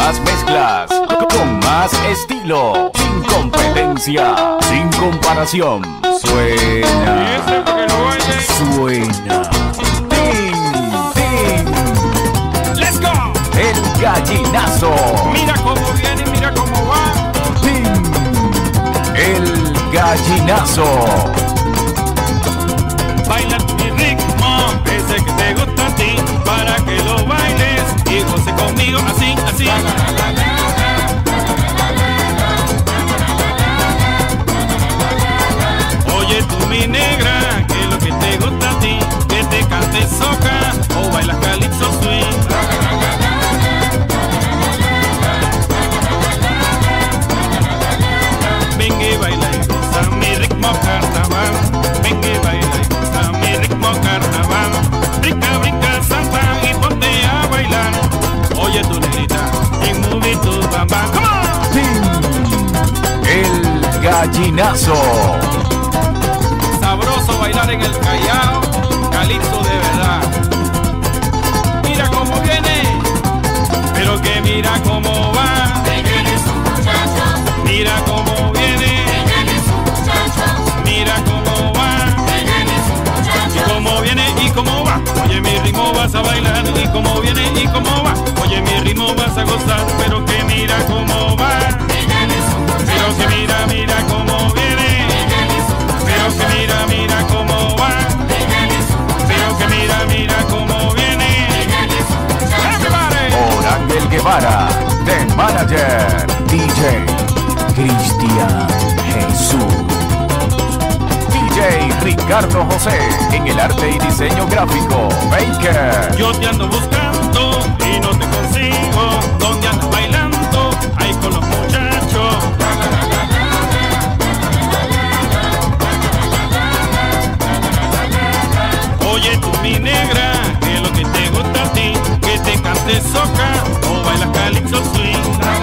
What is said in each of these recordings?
más mezclas, con más estilo, sin competencia, sin comparación. Suena, suena. Ting, ting. Let's go. El gallinazo. Mira cómo viene, mira cómo va. Ting. El gallinazo. Baila mi ritmo, ese que te gusta a ti, para que lo bailes y goce conmigo así, así. Oye tú mi negra, que es lo que te gusta a ti, que te cantes soca o bailas calypso swing. Venga y baila y goza mi ritmo carnaval. Venga y baila y goza mi ritmo carnaval. Brinca, brinca, salta y ponte a bailar. Oye tu negrita, en movie tu bamba. Come on. Ting. El gallinazo. Sabroso bailar en el Callao, calipso de verdad. Mira cómo viene, pero que mira cómo va. Mira cómo viene, mira cómo va. Y cómo viene y cómo va. Oye mi ritmo vas a bailar y cómo viene y cómo va. Oye mi ritmo vas a gozar, pero que mira cómo va. Pero que mira, mira cómo viene. Pero que mira, mira cómo va. Pero que mira, mira cómo viene. Everybody. Por Ángel Guevara, The Manager, DJ Cristian Jesús. DJ Ricardo José, en el arte y diseño gráfico, Baker. Yo te ando buscando y no te consigo. ¿Dónde andas bailando? Ahí con los muchachos. Oye tú mi negra, que es lo que te gusta a ti, que te cantes soca o bailas calypso swing.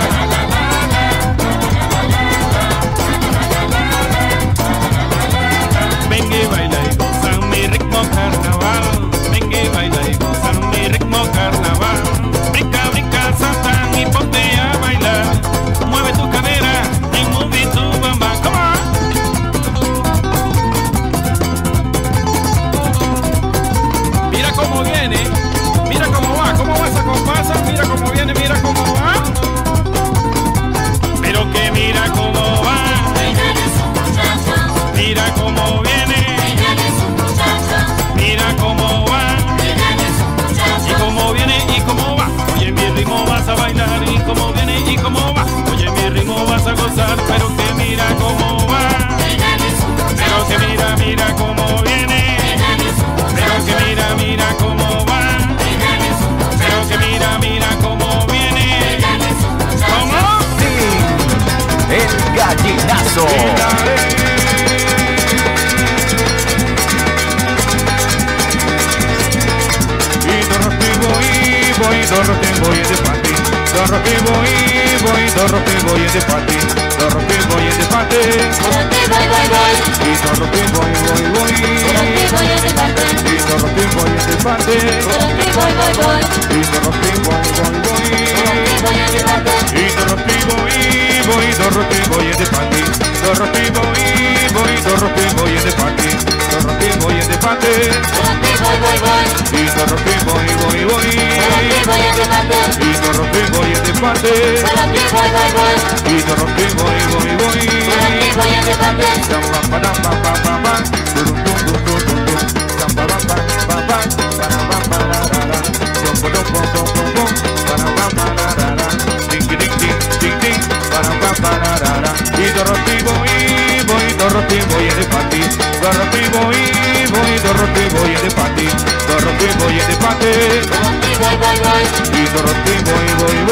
Venga y baila y goza mi ritmo carnaval. Venga y baila y goza mi ritmo carnaval. Brinca, brinca, salta y ponte a bailar. Mueve tu cadera y mueve tu bamba. Come on. Mira cómo viene, mira cómo va esa comparsa, mira cómo viene, mira cómo va. Pero que mira cómo va, mira cómo viene, mira cómo va, y cómo viene y cómo va. Oye mi ritmo vas a bailar y cómo viene y cómo va. Oye mi ritmo vas a gozar, pero que mira cómo va, pero que mira, mira cómo viene. Pero que mira, mira cómo va. Pero que mira, mira cómo viene. ¿Cómo? Ting. El gallinazo. Voy in the party. The rocky boy in the party. The rocky boy in the party. He's the rocky boy in the party. He's the rocky boy in the party. He's the rocky boy in the party. He's the rocky boy in the party. The rocky boy in the party. The rocky boy in the party. He's the rocky boy. He's the rocky boy in the party. He's the rocky boy. Boy in the party, the rocky boy in the party, the rocky boy in the party. He's the rocky boy.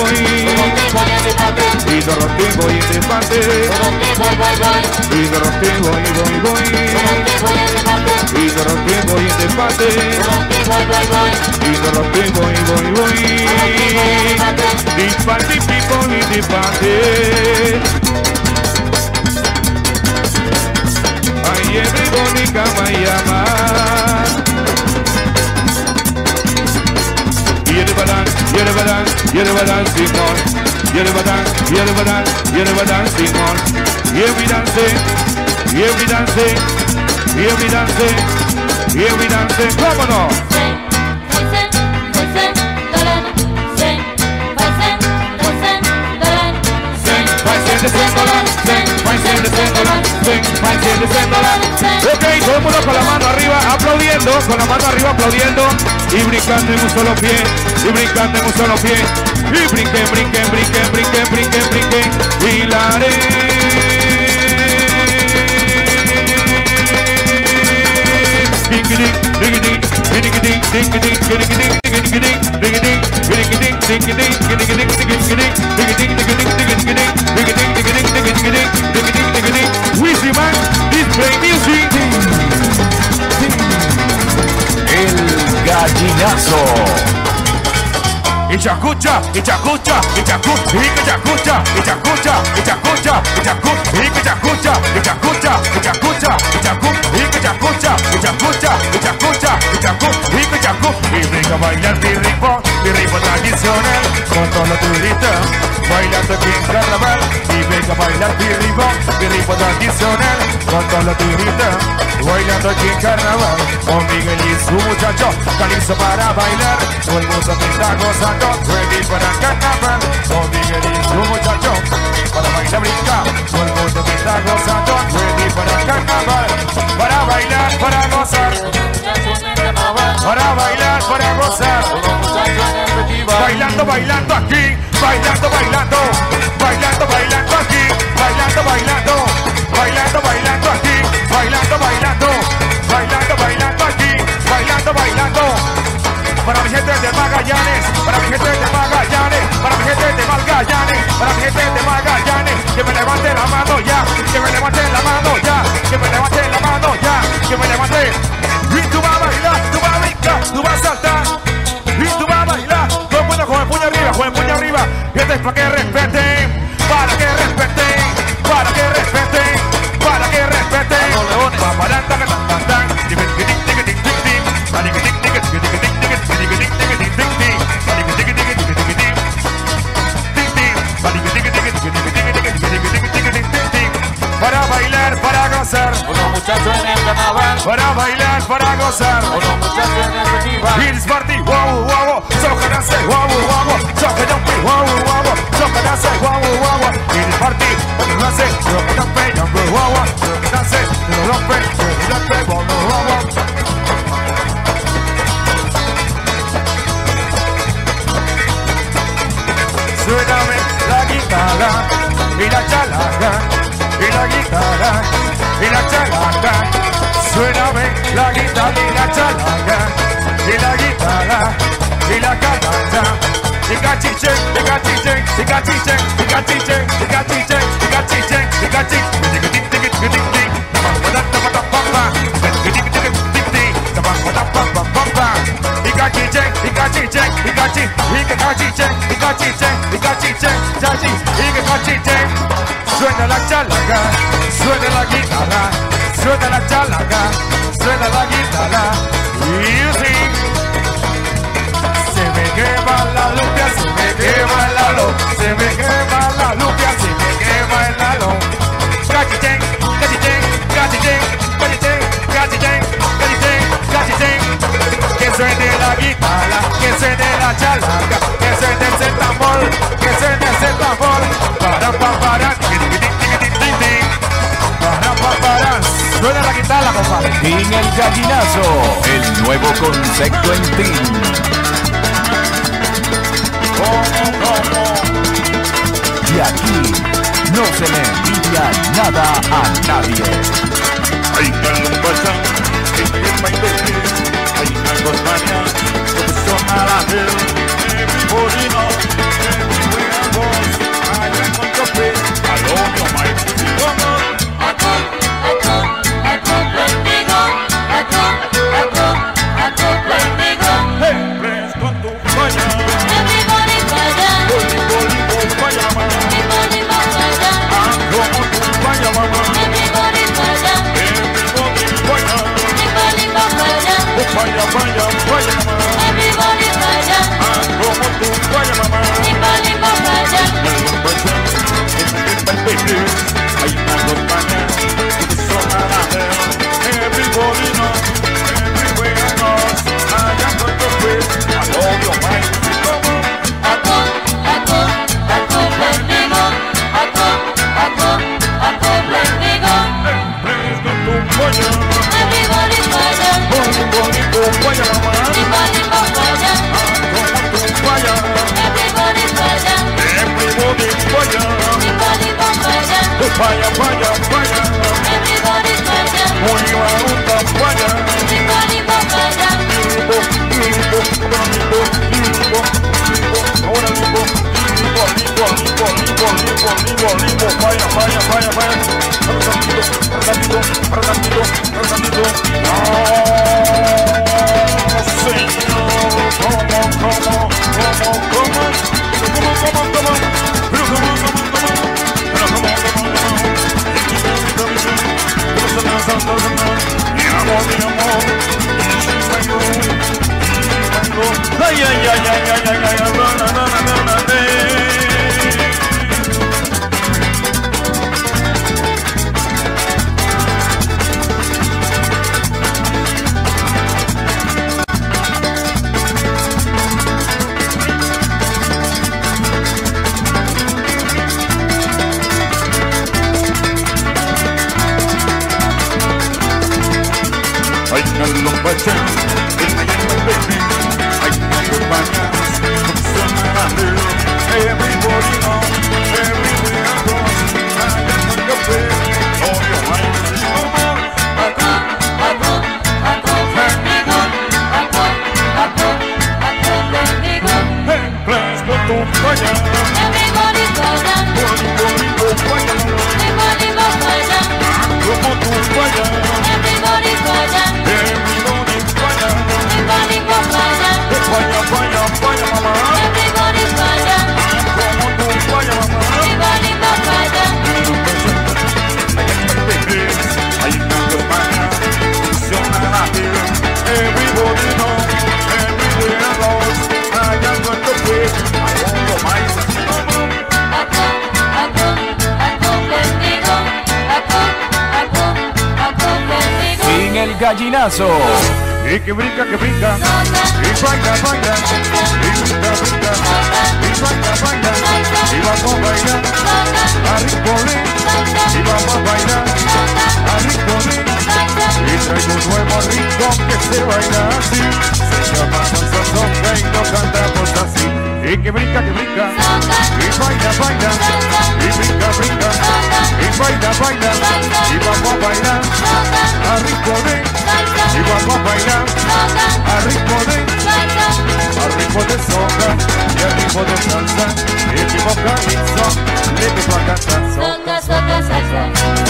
He's the rocky boy in the party. He's the rocky boy. He's the rocky boy in the party. He's the rocky boy. The party people in the party. Ay, everybody come and llama. Y el balance, Simón. you never dance, you never dance, you never dancing on. Here we dancing, here we dancing, here we dancing, here we dancing. Vámonos. Ok, todo el mundo con la mano arriba aplaudiendo, con la mano arriba aplaudiendo y brincando en un solo pie, y brincando en un solo pie, y brinquen, brinquen, brinquen, brinquen, brinquen, brinquen, y la haré. Wizzy Man, display music. El gallinazo. Y chacucha, y chacucha, y chacucha, y que chacucha, y chacucha, y chacucha, y chacucha, y que chacucha, y chacucha, y chacucha, y chacucha, y que chacucha, y chacucha, y chacucha, y chacucha, y que chacucha. Y brinca a bailar mi ritmo tradicional, con todos los turistas, bailando aquí en carnaval. Y venga a bailar mi ritmo tradicional, con todos los turistas, bailando aquí en carnaval. Con Miguel y su muchacho, Calipso para bailar, todo el mundo que está gozando, ready para carnaval. Con Miguel y su muchacho, para bailar brincar, todo el mundo que está gozando, ready para carnaval. Para bailar, para gozar, para bailar, para gozar. Bailando, bailando aquí, bailando, bailando, bailando, bailando aquí, bailando, bailando, bailando, bailando aquí, bailando, bailando, bailando, bailando aquí, bailando, bailando. Para mi gente de Magallanes, para mi gente de Magallanes, para mi gente de Magallanes, para mi gente de Magallanes, que me levante la mano ya, que me levante la mano ya, que me levante la mano ya, que me levante. Y tú vas a bailar, tú vas a brincar, tú vas a saltar, y tú vas a bailar. Todo el mundo con el puño arriba, con el puño arriba. Gente, para que respeten, para que respeten, para que respeten, para que respeten. Para bailar, para gozar, unos muchachos en el carnaval. Para bailar, para gozar, unos muchachos en el festival. Hills Party, wow, wow, soca dance, wow, wow, soca jump, wow, wow, soca dance, wow, wow. Hills Party, soca dance, soca jump, wow, wow, soca dance, soca jump, wow, wow. Suéname la guitarra y la chalaca, y la guitarra y la chalaca. Suéname la guitarra y la chalaca, y la guitarra y la calaca. Y cachiche, y cachiche, y cachiche, y cachiche, y cachiche, y cachiche, y cachiche. Y cachiche, y cachiche, y cachiche, y que cachiche, y cachiche, y cachiche, chachi, y que cachiche. Suena la chalaca, suena la guitarra, suena la chalaca, suena la guitarra. Y sí, se me quema la lupia, se me quema el halo, se me quema la lupia, se me quema el halo. Cachiche, cachiche, cachiche, cachiche, cachiche, cachiche, cachiche. Que suene la guitarra, que suene la chalaca, que suene ese tambor, que suene ese tambor. Para, para, suena la guitarra, compadre. En el gallinazo, el nuevo concepto en ti. Y aquí no se le envidia nada a nadie. Hay que pasar, hay una compañía, son a la vez, everybody knows, everywhere goes, I am on the place, I love your mind, come on. Hey, friends, con tu falla, falla, mamá, como tu falla, mamá, falla, falla, falla, mamá. Gallinazo. Y que brinca, y baila, baila, y brinca, brinca, y baila, baila, y vamos a bailar, a ritmo de, y vamos a bailar, a ritmo de, y traigo un nuevo ritmo que se baila así, se llama salsa soca y lo cantamos así. Y que brinca, y baila, baila, y brinca, brinca, y baila, baila, y vamos a bailar, a ritmo de, y vamos a bailar, a ritmo de soca, y a ritmo de salsa, y el ritmo calipso, le empezó a cantar soca, soca, salsa,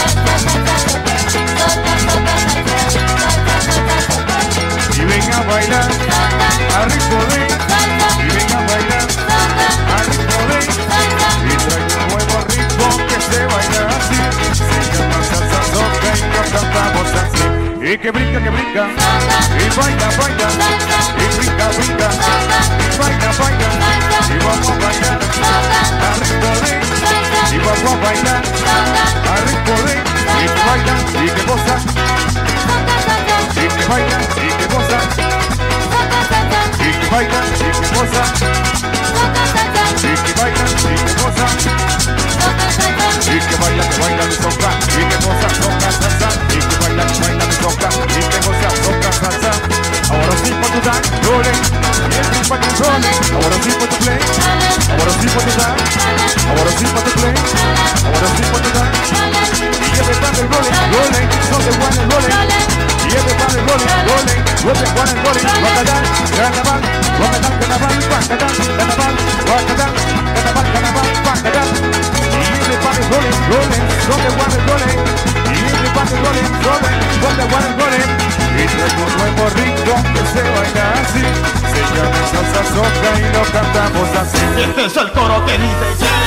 y venga a bailar, a ritmo de, y venga a bailar, a ritmo de, y traigo un nuevo ritmo que se baila así, se llama salsa soca y lo cantamos así. Y que brinca, y baila, baila, y brinca, brinca, y baila, baila, y vamos a bailar, a ritmo de, y vamos a bailar, a ritmo de, y que baila, y que goza, y que baila, y que goza, y que baila, y que goza, y que baila, y que goza, y que baila mi soca, y que goza, soca, salsa, y que baila mi soca, y que goza, soca, salsa. Ahora sí for you dance, rolling, y el ritmo que rolling. Ahora sí for you play, ahora sí for you dance, ahora sí for you play, ahora sí for you dance. Y everybody rolling, rolling, so the one and rolling. Y everybody rolling, rolling, so the one and rolling. Guacadán, carnaval, guacadán, carnaval, guacadán, carnaval, guacadán, carnaval, carnaval, guacadán. Y everybody rolling, rolling, so the one and rolling. Y everybody rolling, rolling, so the one and rolling. Y traigo un nuevo ritmo que se baila así, se llama salsa soca y lo cantamos así. Este es el coro que dice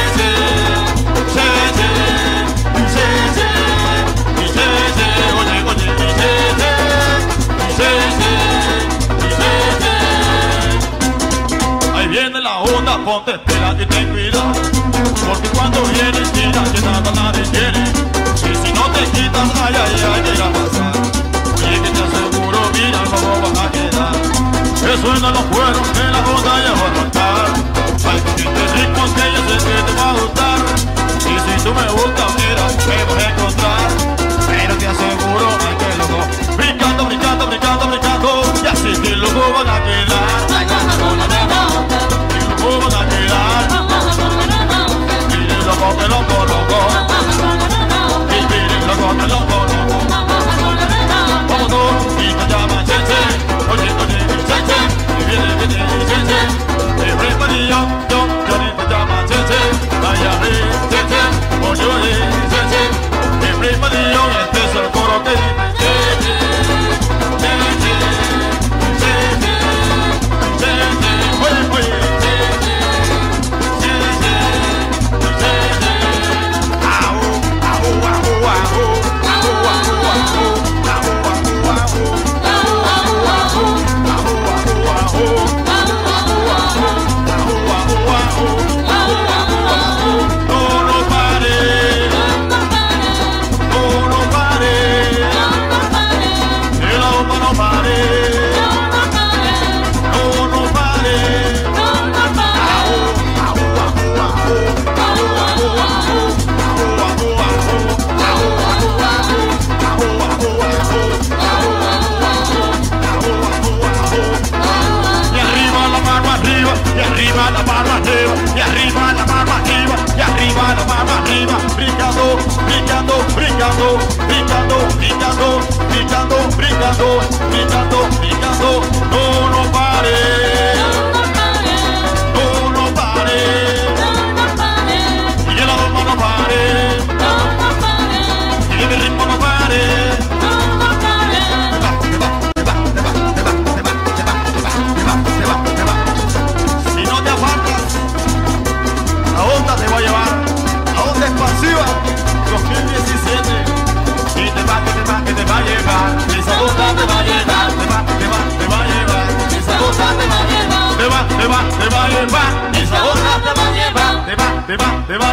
ahí viene la onda, ponte espera y ten cuidado, porque cuando viene tira que nada nadie quiere, y si no te quitas ay ay ay ¿qué irá a pasar? Oye que te aseguro mira cómo van a quedar, que suenan los cueros que la onda ya va a arrancar. Hay clientes ricos que yo sé que te va a gustar, y si tú me buscas mira me voy a encontrar, pero te aseguro ay que loco, brincando, brincando, brincando, brincando, y así que loco van a quedar. Van a quedar, miren loco que loco, loco, y miren loco que loco, loco. Vamos todos y te llaman Cheche, oye, oye, Cheche, y viene, Cheche. Everybody up, yo, Johnny te llama Cheche, vaya Cheche, oye, oye, Cheche. Everybody up, este es el coro que dice Cheche, Cheche, Cheche, Cheche, oye, oye. Brincando, no pare, no pare,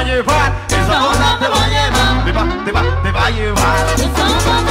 a llevar, esa onda te va a llevar, te va a llevar, Esa onda te va a llevar, que te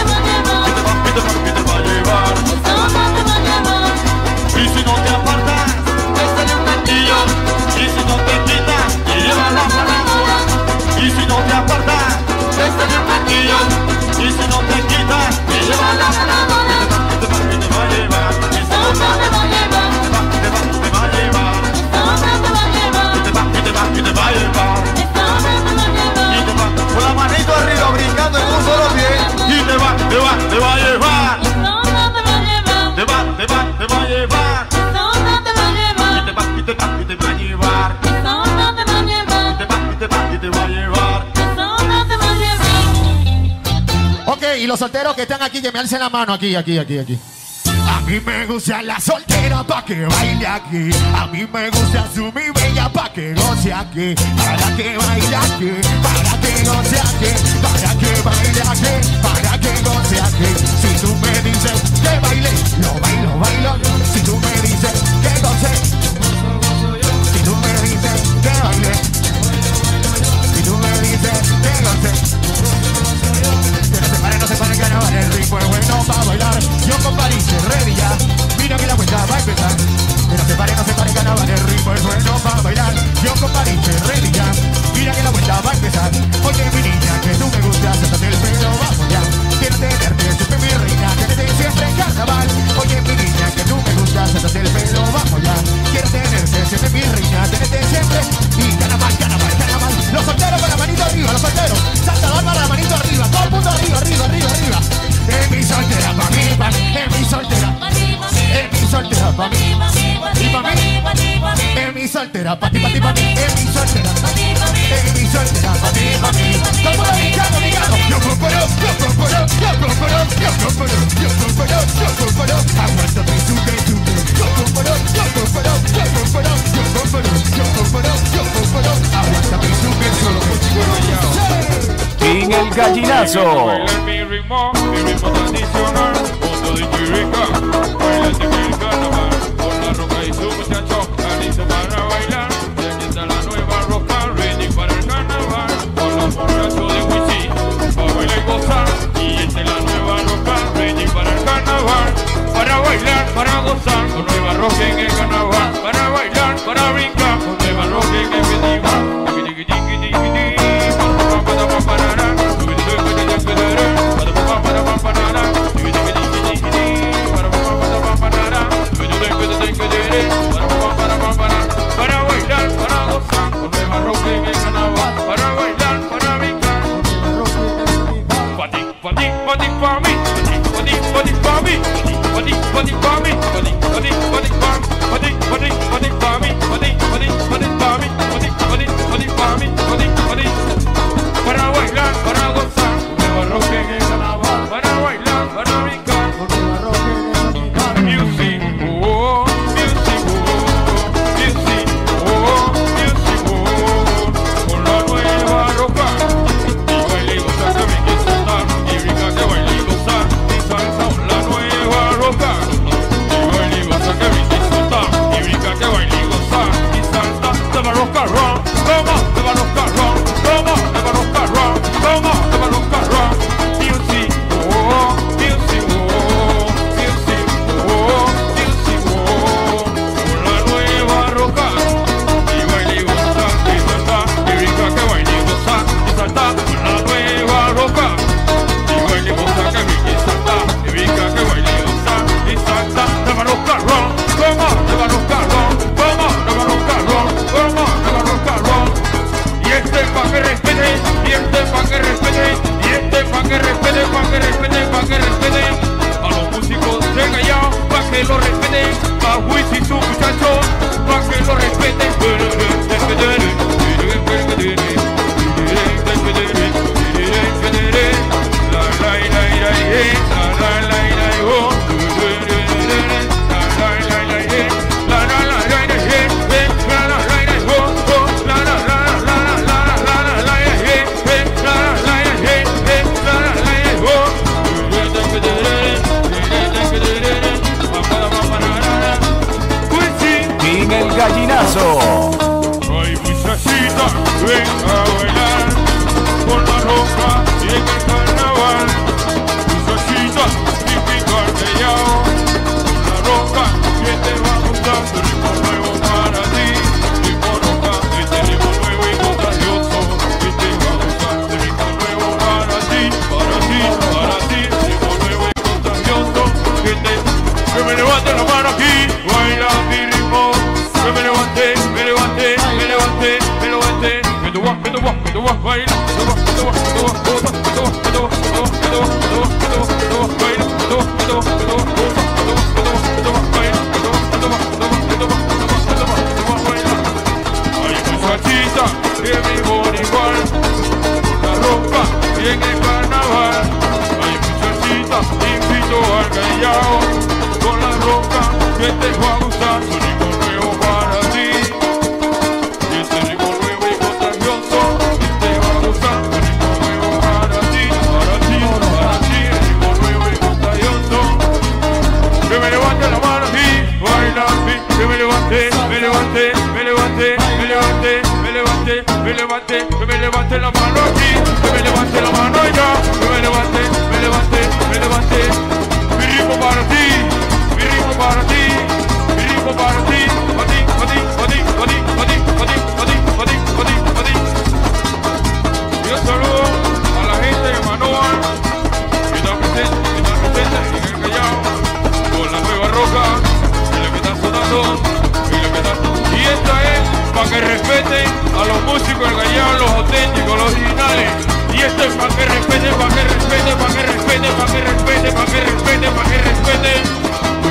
va a llevar. esa onda te va a llevar. Y si no te apartas, este es un martillo. Y si no te quitas, te lleva la parábola. Y si no te apartas, este es un martillo. Y si no te quitas, te lleva la parábola. Que te va a llevar, Esa onda te va a llevar, te va a llevar. esa onda te va a llevar, Que te va a llevar. esa onda te va a llevar. Y te va con la manito arriba brincando en un solo pie. Y te va a llevar. Esa onda te va a llevar, Te va a llevar. esa onda te va a llevar, Y te va a llevar. esa onda te va a llevar, Te va a llevar. esa onda te va a llevar. Ok, y los solteros que están aquí, que me alcen la mano aquí. A mí me gusta la soltera pa' que baile aquí. A mí me gusta su mi bella pa' que goce aquí. Para que baile aquí, para que goce aquí, para que baile aquí, para que goce aquí. Si tú me dices que baile, lo bailo. Si tú me dices que goce, si tú me dices que baile, si tú me dices que goce. Que no se pare, que no vale el ritmo es bueno pa' bailar. Yo con París ready ya, mira que la vuelta va a empezar. Que no se pare, que no vale el ritmo es bueno pa' bailar. Yo con París ready ya, mira que la vuelta va a empezar. Oye mi niña, que tú me gustas, suéltate el pelo, vamos ya. Quiero tenerte siempre mi reina, tenerte siempre en carnaval. Oye mi niña, que tú me gustas, suéltate el pelo, vamos ya. Quiero tenerte siempre mi reina, tenerte siempre. Y carnaval. Los solteros con la manito arriba, los solteros. Saltador con la manito arriba, todo el mundo arriba. Es mi soltera pa' mí, es mi soltera. Es mi soltera pa' mí, y pa' mí. Es mi soltera pa' ti, es mi soltera. Es mi soltera pa' mí. Todo el mundo gritando. Yo proparo. Aguanta tu suque. Yo proparo. Aguanta tu suque, solo contigo. King el Gallinazo. Bailar mi ritmo tradicional, mundo de Chirica, bailante en el carnaval, con la roca y su muchacho, listo para bailar, y aquí está la nueva roca, ready para el carnaval, con los muchachos de Wisin, para bailar y gozar, y esta es la nueva roca, ready para el carnaval, para bailar, para gozar, con nueva roca en el carnaval, para bailar, para brincar, con nueva roca en el festival. Para bailar, para gozar, con nueva roca en el carnaval, para bailar, para brincar. Pa' ti, pa' mí, pa' ti, pa' mí, pa' ti, pa' ti, pa' mí, pa' ti, pa' ti, pa' mí, pa' ti, pa' ti, pa' ti, pa' mí, pa' ti, pa' ti, pa' ti, pa' mí, pa' ti, pa' ti, pa' ti, pa' mí, pa' ti, pa' ti, pa' ti, pa' mí. muchachita que vivo igual, la ropa y en el carnaval. Ay, muchachita, invito al callao con la ropa que te va a gustar. Su rico nuevo para ti, y ese rico nuevo y contagioso te va a gustar. Su rico nuevo para ti, para ti, para ti, el rico nuevo y contagioso. Que me levante la mano y baila así, que me levante, me levante, me levante, me levante, me levante, me levante, que me levante la mano aquí, que me levante la mano allá, que me levante, me levante, me levante. Mi ritmo para ti, mi ritmo para ti, mi ritmo para ti, para ti, para ti, para ti, para ti, para ti, para ti, para ti, para ti, para ti. Yo saludo a la gente de Manoa, que está presente en el Callao, con la nueva roca, y lo que está sonando, y lo que está. Y esta es para que respeten a los músicos del Callao, los auténticos, los originales. Y esto es para que respeten, para que respeten, para que respeten, para que respeten, para que respeten, para que respeten.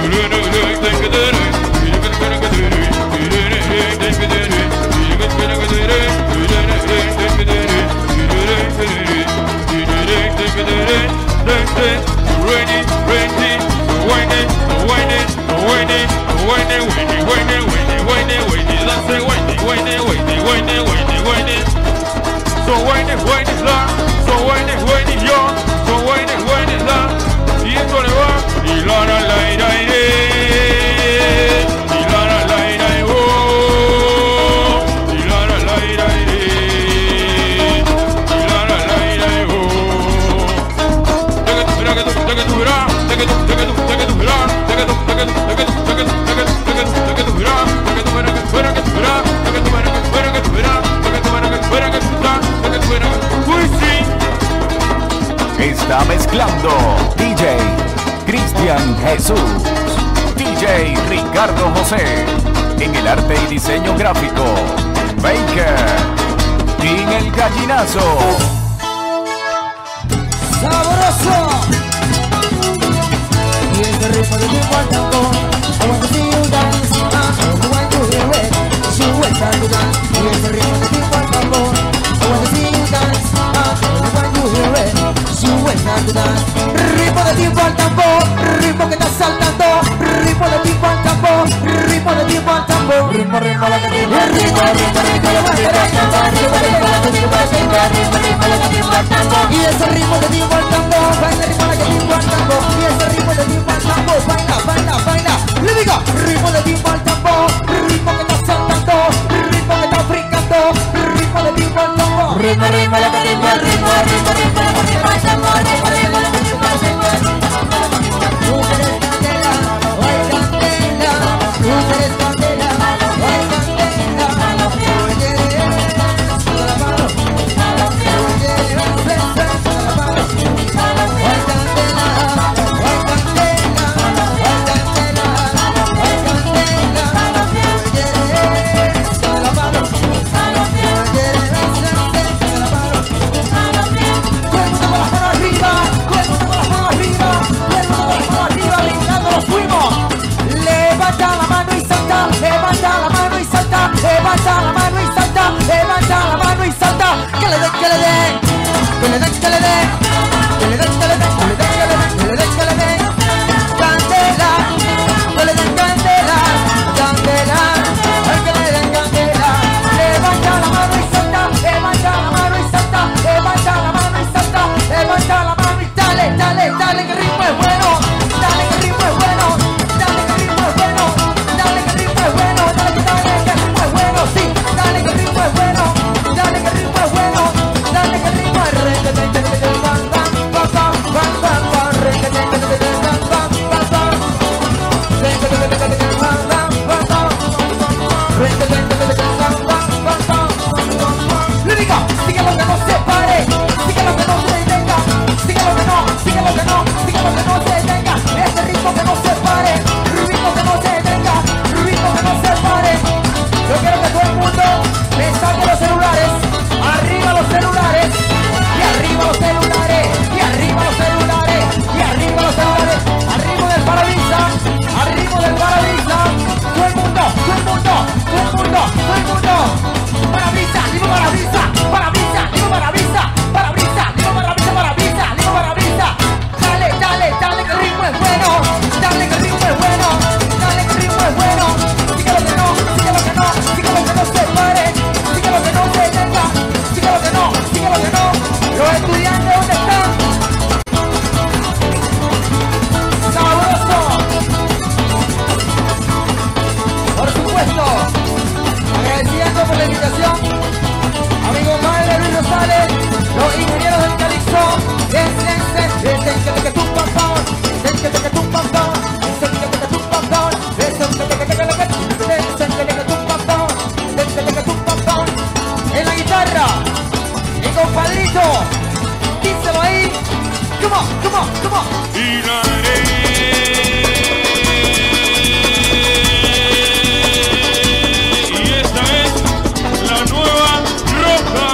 So when is la, so when is yo, so when is la, y esto le va, y la la la ira ire, y la la la ira oh, y la la la ira ire, y la la la ira oh. Take it to verá, take it to verá, take it to verá, take it to verá, take it to verá, take it to verá, take it to verá, take it to verá, take it to verá, take it to verá, take it to verá, take it to verá. Está mezclando DJ Cristian Jesús, DJ Ricardo José, en el arte y diseño gráfico, Baker, en el gallinazo. ¡Sabroso! Y este ritmo de mi guardando, I want to see you dance, I want to hear it, she went down to dance. Y este ritmo de mi guardando, I want to see you dance, I want to hear it, she went down to dance. Ritmo de tiempo al tambor, ritmo que está saltando, ritmo de tiempo al tambor, ritmo de tiempo al tambor, ritmo la que tiempo, ritmo la que tiempo al tambor, y ese ritmo de tiempo al tambor, baila ritmo la que tiempo al tambor, y ese ritmo de tiempo al tambor, baila, baila, baila, le digo, ritmo de tiempo al tambor, ritmo que está saltando, ritmo que está brincando, ritmo de tiempo al tambor, ritmo la que tiempo, ritmo la que tiempo al tambor, ritmo la que tiempo al tambor. Tú eres candela, ay candela, tú eres candela, ay candela, tú eres la mano, tú eres la mano, ay candela, ay candela, ay candela, ay candela, tú eres la mano, tú eres la mano, todo el mundo con las manos arriba. Y la haré. Y esta es la nueva roca.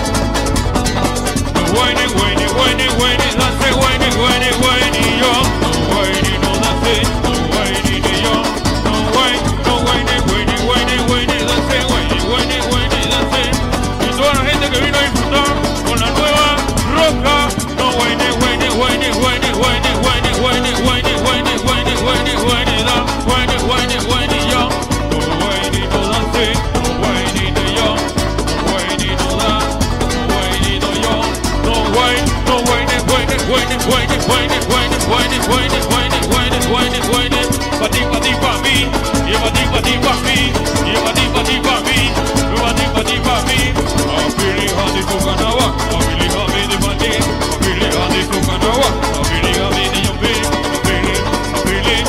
No whiny, whiny, whiny, whiny, dance, whiny, whiny, whiny, yo. No whiny, no dance, no whiny, ni yo. No whiny, whiny, whiny, whiny, dance, whiny, whiny, whiny, dance. Y toda la gente que vino a disfrutar con la nueva roca. No whiny, whiny, whiny, whiny, whiny, whiny, whiny, whiny, whiny, whiny, whiny, whiny, da, whiny, whiny, whiny, yo. No whiny, no dance, no whiny, ni yo. No whiny, no da, no whiny, no yo. No whiny, no whiny, whiny, whiny, whiny, whiny, whiny, whiny, whiny, whiny, whiny, whiny, whiny. Pa' ti, pa' mí, y pa' ti, pa' mí, y pa' ti, pa' mí, y pa' ti, pa' mí. I'm feeling hot, it's so gonna walk. I'm feeling hot, it's so gonna walk. I'm feeling hot, it's so gonna walk. I'm feeling hot, it's so gonna walk. I'm feeling hot, it's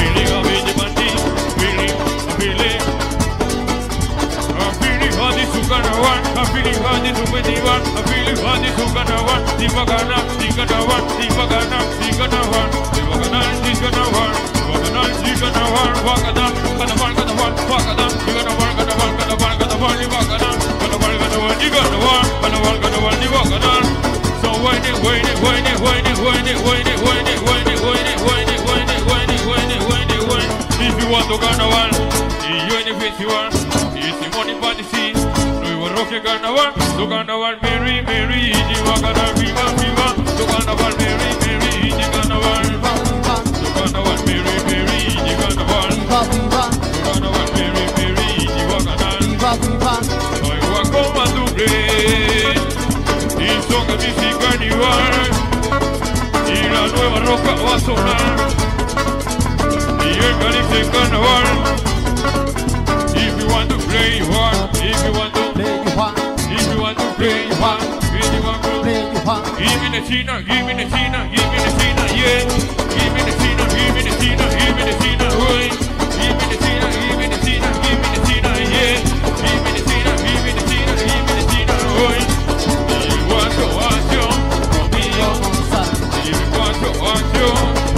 so gonna walk. I'm feeling hot, it's so gonna walk. Divagana, divagana, divagana, divagana, divagana, divagana, divagana, wakada, gonna walk, gonna walk, wakada, divagana, gonna walk, gonna walk, gonna walk, divagana, gonna walk, gonna walk, divagana, gonna walk, gonna walk, divagana. So whiny, whiny, whiny, whiny, whiny, whiny, whiny, whiny, whiny, whiny, whiny, whiny, whiny, whiny, whiny. If you want to carnaval, y yo en el festival, y Simón y Patrici, nuevo roque carnaval, tu carnaval, Mary, Mary, y divagana, viva, viva, tu carnaval, Mary, Mary, y carnaval, tu carnaval, Mary, Mary, y carnaval, tu carnaval, Mary, Mary, y divagana. Soy guaco madure, y son a mi carnaval, y la nueva roca va a sonar, y el calice carnaval. If you want to play, you want. If you want to play, you want. If you want to play, you want. If you want to play, you want. Give me the China, give me the China, give me the China, yeah. Give me the China, give me the China, give me the China, oi. Give me the China, give me the China, give me the China, yeah. Give me the China, give me the China, give me the China, oi. Y guacho, guacho, conmigo, y guacho, guacho,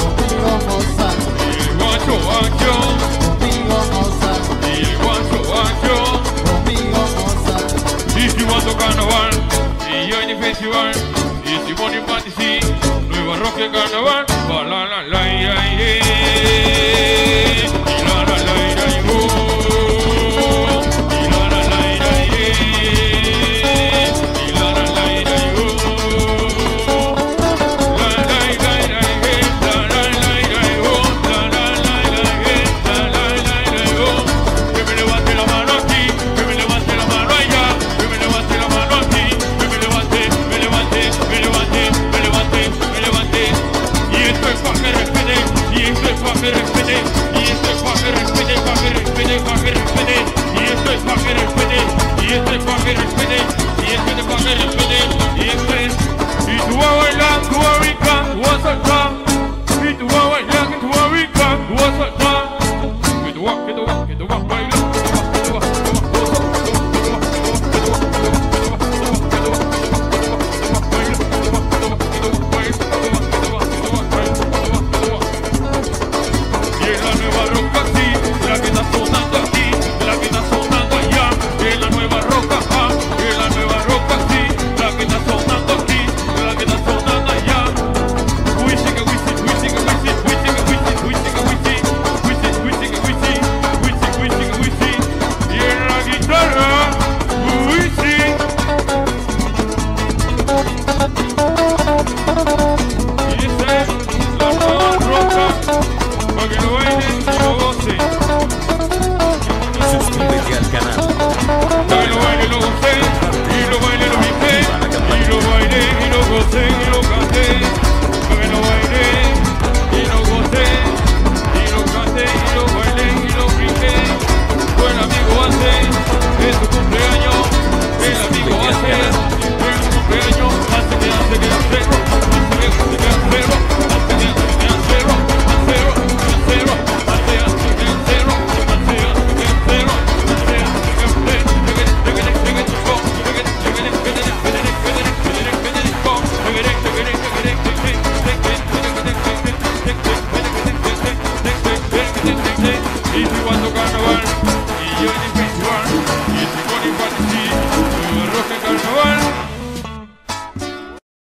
y guacho, guacho. Y si want to carnaval, y yo en el festival, y Simón y Patrici, nueva roque carnaval, la la la la, yeah, yeah.